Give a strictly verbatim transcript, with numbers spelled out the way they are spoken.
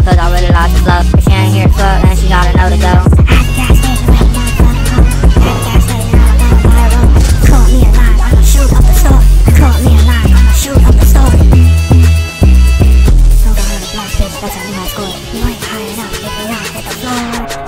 cause I really lost the flow. But she ain't here to fuck, and she gotta know to go. At the gas station, waiting on the fucking home. At the gas station, I'm on the viral. Call me a line, I'ma shoot up the store. Call me a line, I'ma shoot up the store. Smoke a hundred black bitch, that's how you might score. You ain't high enough if you don't hit the floor.